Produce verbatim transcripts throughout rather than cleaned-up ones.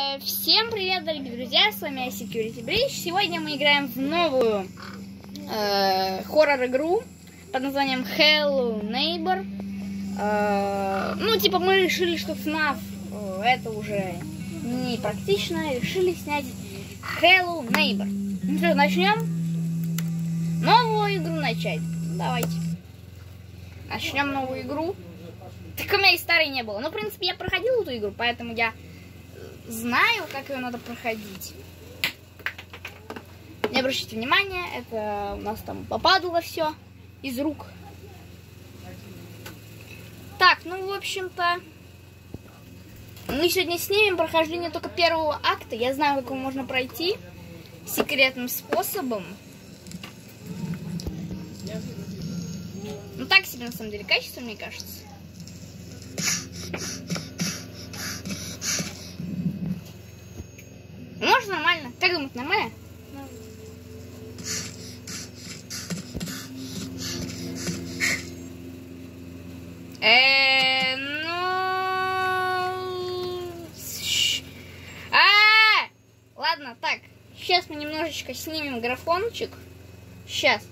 Всем привет, дорогие друзья, с вами Security Breach. Сегодня мы играем в новую э, хоррор-игру под названием Hello Neighbor. Э, ну, типа, мы решили, что эф нав э, это уже не практично, решили снять Hello Neighbor. Ну что, начнем? Новую игру начать. Давайте. Начнем новую игру. Так у меня и старой не было. Ну, в принципе, я проходил эту игру, поэтому я знаю, как ее надо проходить. Не обращайте внимания, это у нас там попадало все из рук. Так, ну, в общем-то, мы сегодня снимем прохождение только первого акта. Я знаю, как его можно пройти секретным способом. Ну, так себе, на самом деле, качество, мне кажется. Можно нормально? Как думаете, нормально? Э, ну... А! Ладно, так. Сейчас мы немножечко снимем графончик. Сейчас.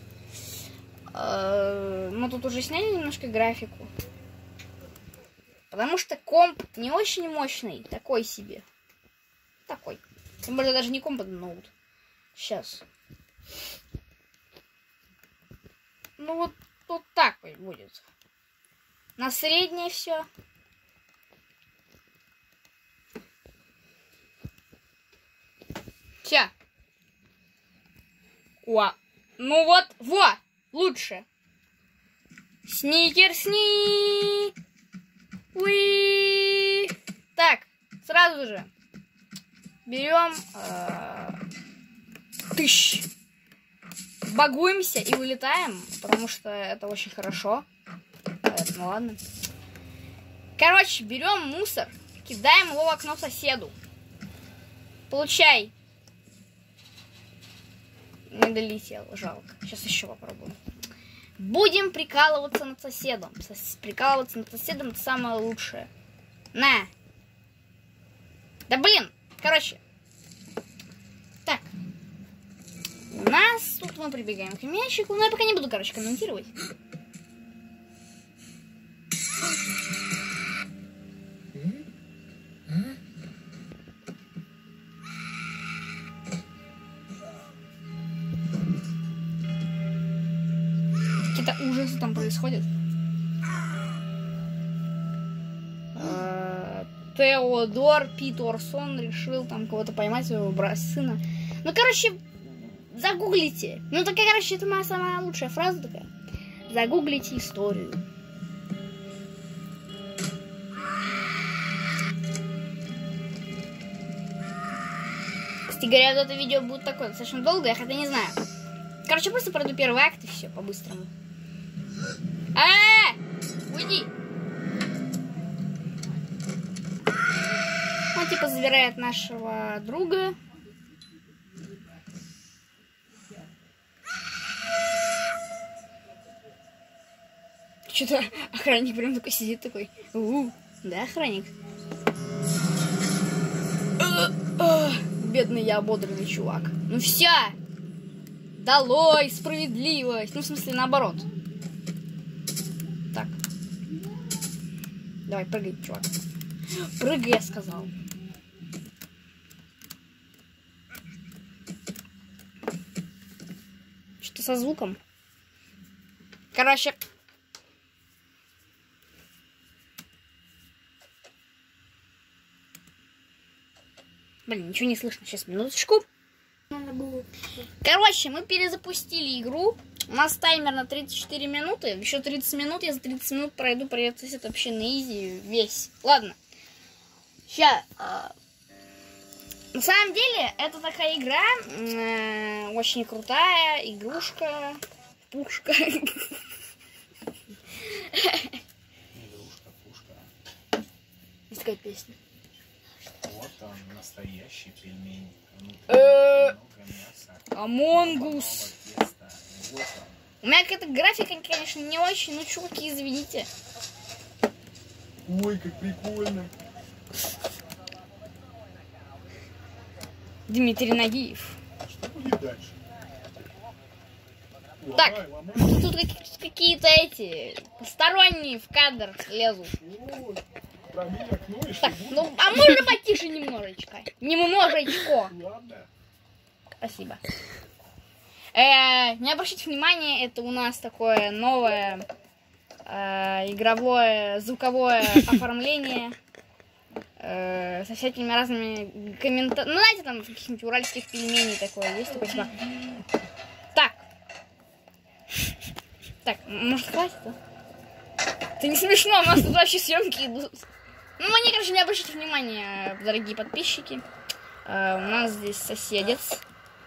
Мы тут уже сняли немножко графику. Потому что комп не очень мощный. Такой себе. Такой. Тем более даже не комп, а ноут. Сейчас. Ну вот, вот так вот будет. На среднее все. Ща. О. Ну вот, во! Лучше. Сникерсни. Уи. Так, сразу же. Берем э, тыщ. Багуемся и вылетаем, потому что это очень хорошо. Поэтому ладно. Короче, берем мусор, кидаем его в окно соседу. Получай. Не долетел, жалко. Сейчас еще попробуем. Будем прикалываться над соседом. Прикалываться над соседом — это самое лучшее. На. Да блин. Короче. Так. У нас тут мы прибегаем к мячику. Но я пока не буду, короче, комментировать. Какие-то ужасы там происходят. Теодор Питерсон решил там кого-то поймать, своего брата, сына. Ну, короче, загуглите. Ну, такая, короче, это моя самая лучшая фраза такая. Загуглите историю. Кстати говоря, вот это видео будет такое достаточно долгое, я хотя не знаю. Короче, просто пройду первый акт и все, по-быстрому. А-а-а! Уйди! Он типа забирает нашего друга. Что-то охранник прям такой сидит такой. У-у-у. Да, охранник? Бедный я ободренный чувак. Ну все! Долой справедливость! Ну, в смысле, наоборот. Так. Давай, прыгай, чувак. Прыгай, я сказал. Что со звуком? Короче. Блин, ничего не слышно. Сейчас, минуточку. Короче, мы перезапустили игру. У нас таймер на тридцать четыре минуты. Еще тридцать минут. Я за тридцать минут пройду проект это вообще на изи весь. Ладно. Сейчас. На самом деле, это такая игра. Э, очень крутая. Игрушка. Пушка. Игрушка-пушка. Есть такая песня. Вот он, настоящий пельмень. Амонгус. У меня какая-то графика, конечно, не очень. Ну, чуваки, извините. Ой, как прикольно. Дмитрий Нагиев. Что будет дальше? Так, Ломай, ломай. тут как- какие-то эти посторонние в кадр лезут. Ой, пробей окно и что Так, будет? ну, а можно потише немножечко? Немножечко. Ладно. Спасибо. Э, не обращайте внимания, это у нас такое новое э, игровое звуковое оформление э, со всякими разными комментариями. Ну, знаете, там каких-нибудь уральских пельменей такое есть, такое типа. Так. Так, может, хватит, да? Это не смешно, у нас тут вообще съемки идут. Ну, мне, короче, не обращайте внимания, дорогие подписчики. Э, у нас здесь соседец.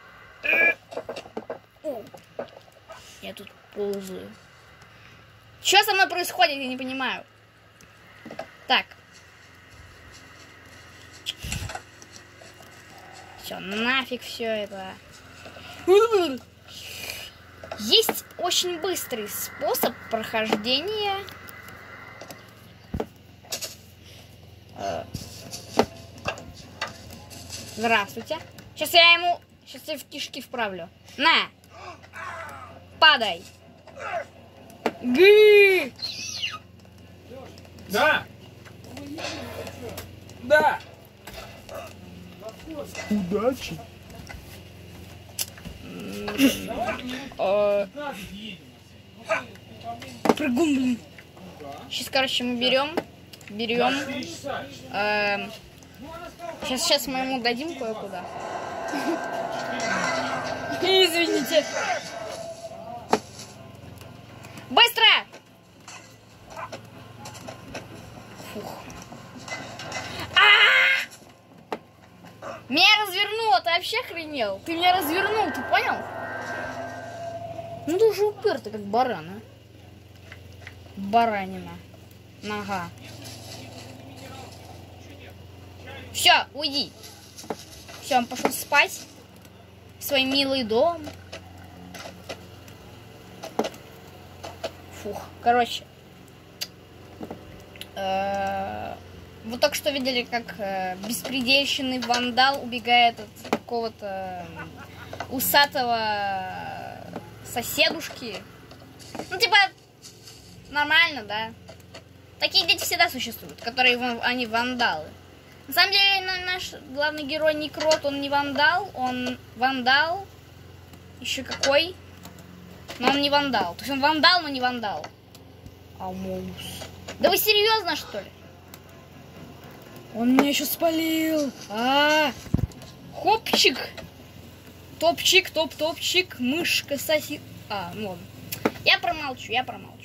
Я тут ползаю. Что со мной происходит, я не понимаю. Так. Все, нафиг все это. Есть очень быстрый способ прохождения. Э. Здравствуйте. Сейчас я ему... Сейчас я в кишки вправлю. На! Падай! Гы! Да! Да! Удачи! Э, Прыгун, блин. Сейчас, короче, мы берем. Берем. Эм, Сейчас, сейчас мы ему дадим кое-куда. Извините. Быстро! Фух. А! Меня развернуло, ты вообще охренел? Ты меня развернул, ты понял? Ну ты уже упертый, как баран, а? Баранина. Нога. Все, уйди. Все, он пошел спать. В свой милый дом. Фух, короче. Э-э- вы только что видели, как э, беспредельщенный вандал убегает от какого-то усатого соседушки. Ну, типа, нормально, да? Такие дети всегда существуют, которые они вандалы. На самом деле, наш главный герой Некрот, он не вандал, он вандал. Еще какой? Но он не вандал. То есть он вандал, но не вандал. Амоус. Да вы серьезно, что ли? Он меня еще спалил. А, -а, -а. Хопчик. Топчик, топ-топчик, мышка, соси... А, ну ладно. Я промолчу, я промолчу.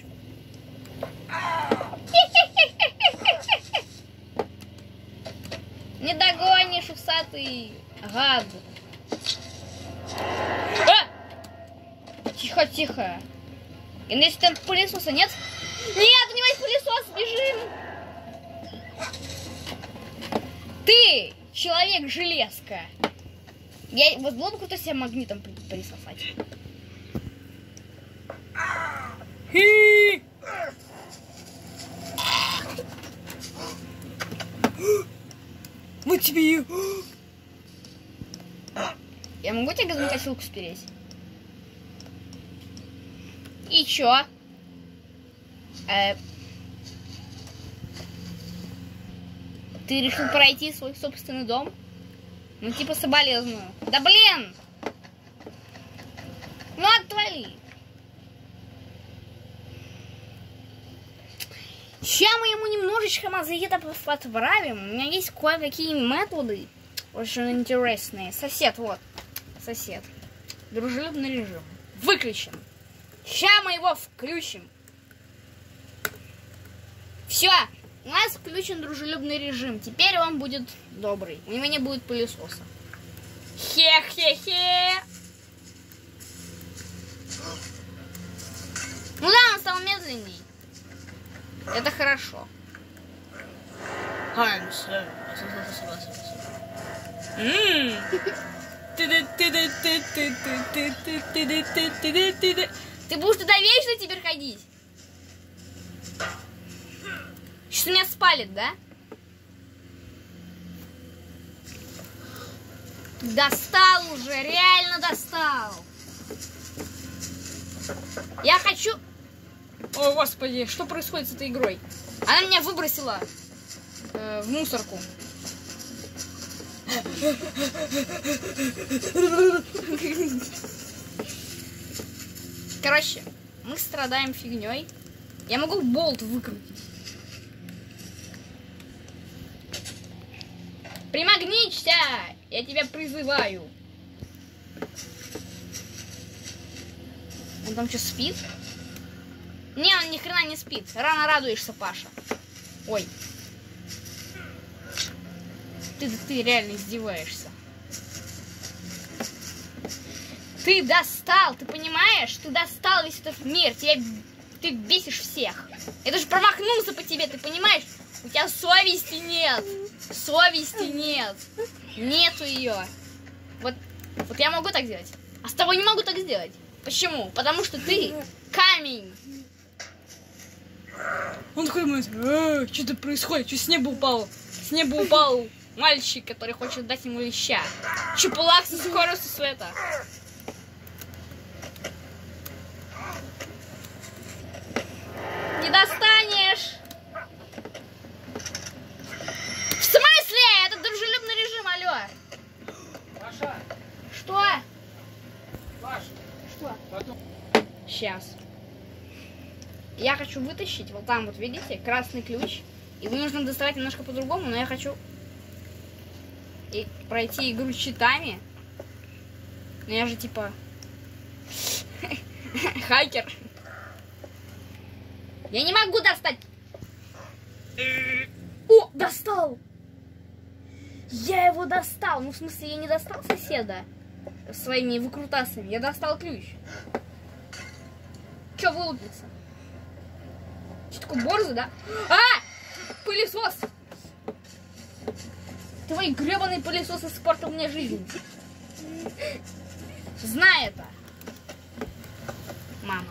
Не догонишь, усатый гад. А! Тихо, тихо. И если там пылесоса нет? Нет, у него есть пылесос, бежим. Ты, человек-железка. Я, вот было бы круто себе магнитом присосать. Вот тебе. Я могу тебе газонокосилку спереть? И чё? Э, ты решил пройти свой собственный дом? Ну типа соболезную. Да блин! Ну отвали! Сейчас мы ему немножечко мозги-то подправим. У меня есть кое-какие методы очень интересные. Сосед, вот. Сосед. Дружелюбный режим. Выключим. Сейчас мы его включим. Все. У нас включен дружелюбный режим. Теперь он будет добрый. У него не будет пылесоса. Хе-хе-хе. Ну да, он стал медленней. Это хорошо. Ты будешь туда вечно теперь ходить? Сейчас меня спалит, да? Достал уже, реально достал. Я хочу... О, господи, что происходит с этой игрой? Она меня выбросила э, в мусорку. Короче, мы страдаем фигней. Я могу болт выкрутить. Примагничься! Я тебя призываю. Он там что, спит? Не, он ни хрена не спит. Рано радуешься, Паша. Ой. Ты, ты реально издеваешься. Ты достал, ты понимаешь? Ты достал весь этот мир. Тебя, ты бесишь всех. Я даже промахнулся по тебе, ты понимаешь? У тебя совести нет. Совести нет. Нету ее. Вот, вот я могу так сделать. А с тобой не могу так сделать. Почему? Потому что ты камень. Он такой думает, э, что-то происходит, что с неба упал. С неба упал мальчик, который хочет дать ему леща. Чупулак со скоростью света. Не достанешь. В смысле? Это дружелюбный режим, алло. Паша, Что? Паша, Что? потом... Сейчас. Я хочу вытащить, вот там вот, видите, красный ключ. Его нужно доставать немножко по-другому, но я хочу и пройти игру с читами. Но я же типа хакер. Я не могу достать. О, достал! Я его достал. Ну, в смысле, я не достал соседа своими выкрутасами. Я достал ключ. Че вылупится? Что такое, борзый, да? А! Пылесос! Твои гребаные пылесосы испортил мне жизнь. Знай это. Мама.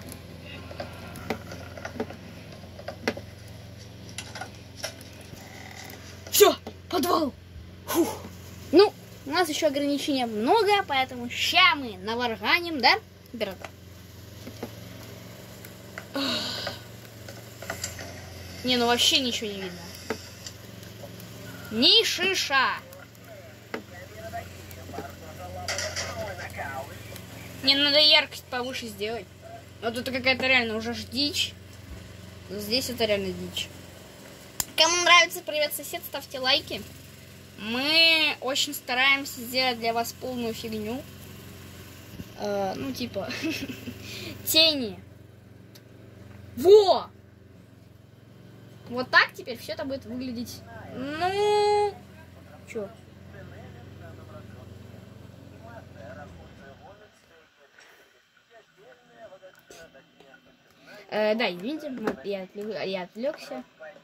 Все, подвал. Фух. Ну, у нас еще ограничений много, поэтому ща мы наварганим, да, император? Не, ну вообще ничего не видно. Ни шиша. Мне надо яркость повыше сделать. Вот это какая-то реально уже ж дичь. Но здесь это реально дичь. Кому нравится «Привет, сосед», ставьте лайки. Мы очень стараемся сделать для вас полную фигню. Э, ну, типа, тени. Во! Вот так теперь все это будет выглядеть. Ну, чё? Э, да, извините, я, отвлек, я отвлекся.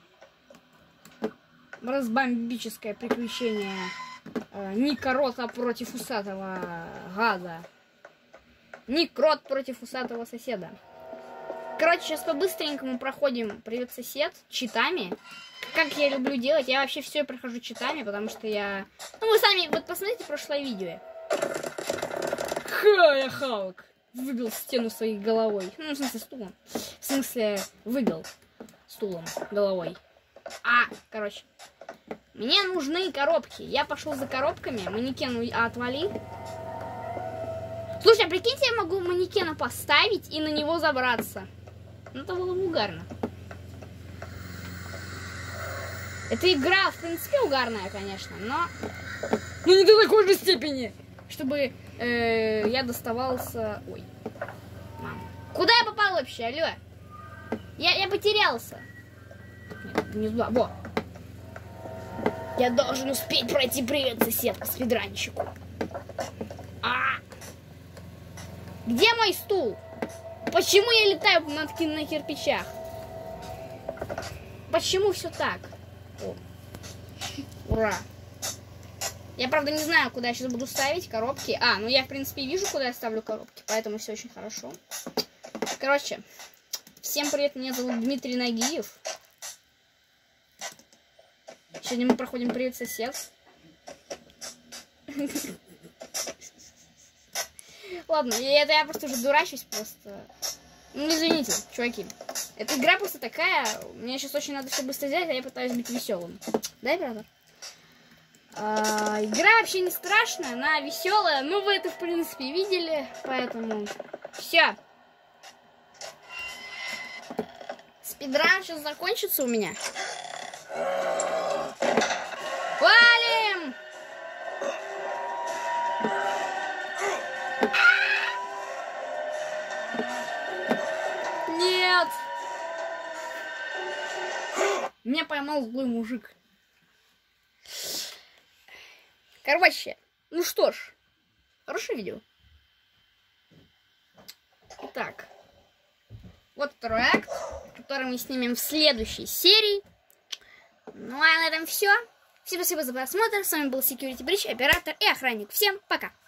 Разбомбическое приключение э, Ника Рота против усатого гада. Ник Рот против усатого соседа. Короче, сейчас по-быстренькому проходим «Привет, сосед» читами. Как я люблю делать, я вообще все прохожу читами, потому что я... Ну, вы сами, вот посмотрите прошлое видео. Ха, я Халк. Выбил стену своей головой. Ну, в смысле, стулом. В смысле, выбил стулом головой. А, короче. Мне нужны коробки. Я пошел за коробками. Манекен, а, отвали. Слушай, а прикиньте, я могу манекена поставить и на него забраться. Ну, это было бы угарно. Эта игра, в принципе, угарная, конечно, но... Ну, не до такой же степени, чтобы э, я доставался... Ой, мама. Куда я попал вообще, алло? Я, я потерялся. Нет, не туда, во. Я должен успеть пройти «Привет, сосед» к спидранщику. А! Где мой стул? Почему я летаю на, на кирпичах? Почему все так? О. Ура! Я, правда, не знаю, куда я сейчас буду ставить коробки. А, ну я, в принципе, вижу, куда я ставлю коробки, поэтому все очень хорошо. Короче, всем привет, меня зовут Дмитрий Нагиев. Сегодня мы проходим «Привет, сосед». Ладно, я, это я просто уже дурачусь просто. Ну, извините, чуваки. Эта игра просто такая. Мне сейчас очень надо все быстро взять, а я пытаюсь быть веселым. Да, оператор? А, игра вообще не страшная, она веселая. Ну, вы это, в принципе, видели. Поэтому все. Спидран сейчас закончится у меня. Валим! Нет! Меня поймал злой мужик. Короче, ну что ж, хорошее видео. Итак, вот второй акт, который мы снимем в следующей серии. Ну а на этом все. Всем спасибо за просмотр. С вами был Security Breach, оператор и охранник. Всем пока!